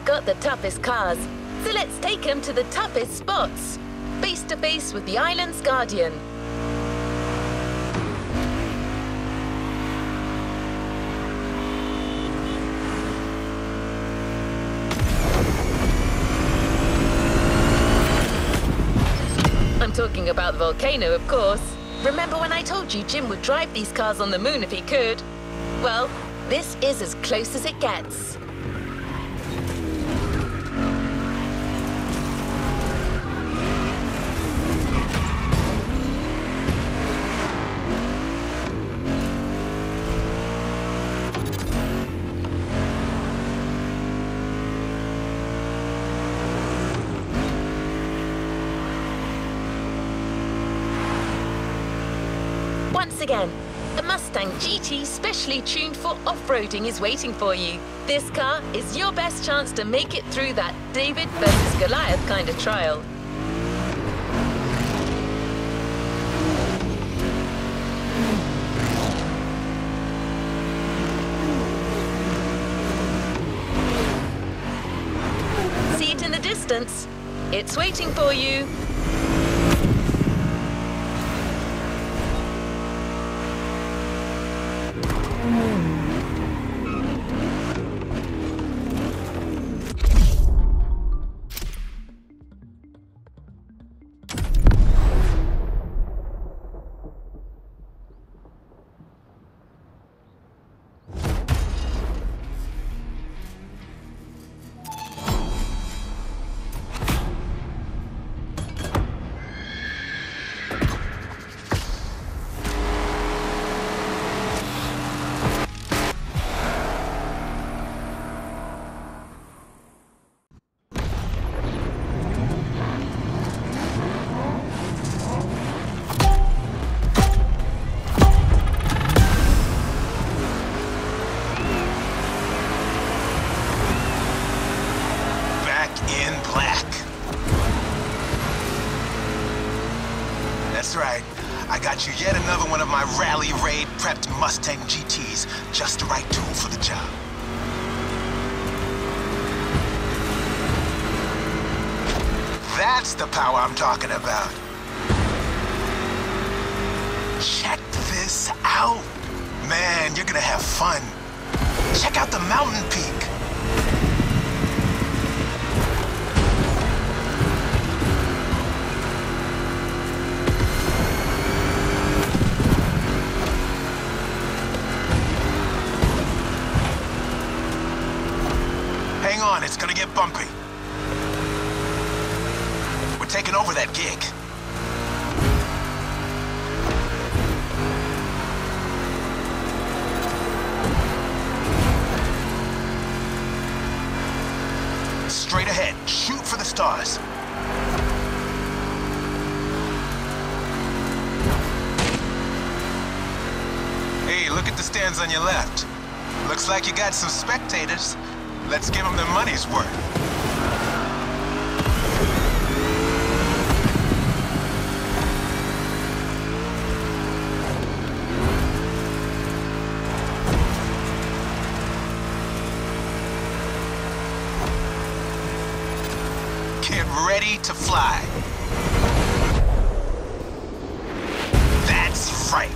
got the toughest cars, so let's take them to the toughest spots. Face to face with the island's guardian. I'm talking about the volcano, of course. Remember when I told you Jim would drive these cars on the moon if he could? Well, this is as close as it gets. Once again, a Mustang GT specially tuned for off-roading is waiting for you. This car is your best chance to make it through that David versus Goliath kind of trial. See it in the distance. It's waiting for you. That's right. I got you yet another one of my Rally Raid prepped Mustang GTs. Just the right tool for the job. That's the power I'm talking about. Check this out. Man, you're gonna have fun. Check out the mountain peak. Hang on, it's gonna get bumpy. We're taking over that gig. Straight ahead, shoot for the stars. Hey, look at the stands on your left. Looks like you got some spectators. Let's give them their money's worth. Get ready to fly. That's right.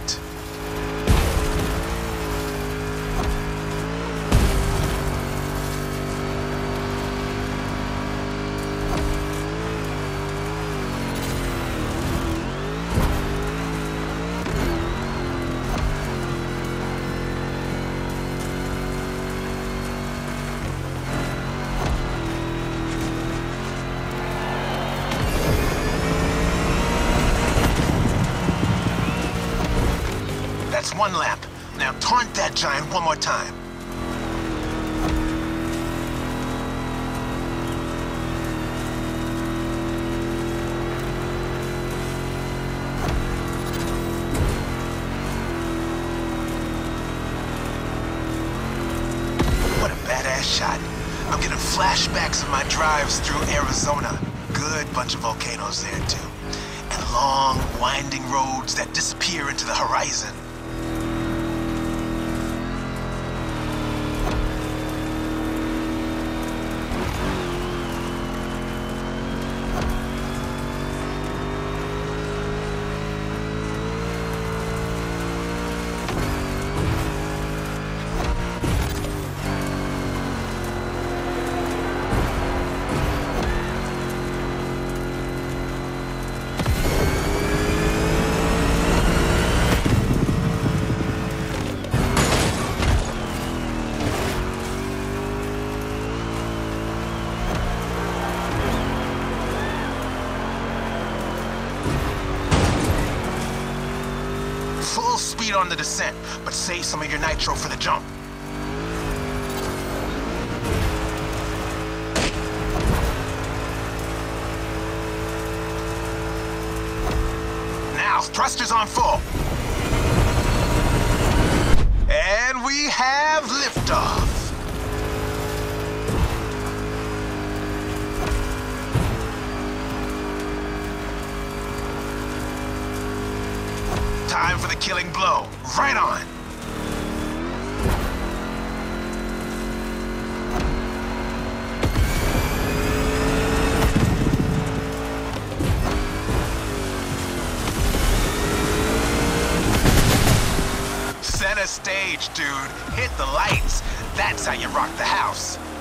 That's one lap. Now taunt that giant one more time. What a badass shot. I'm getting flashbacks of my drives through Arizona. Good bunch of volcanoes there too. And long, winding roads that disappear into the horizon. Full speed on the descent, but save some of your nitro for the jump. Now, thrusters on full. And we have liftoff. Time for the killing blow. Right on. Center stage, dude. Hit the lights. That's how you rock the house.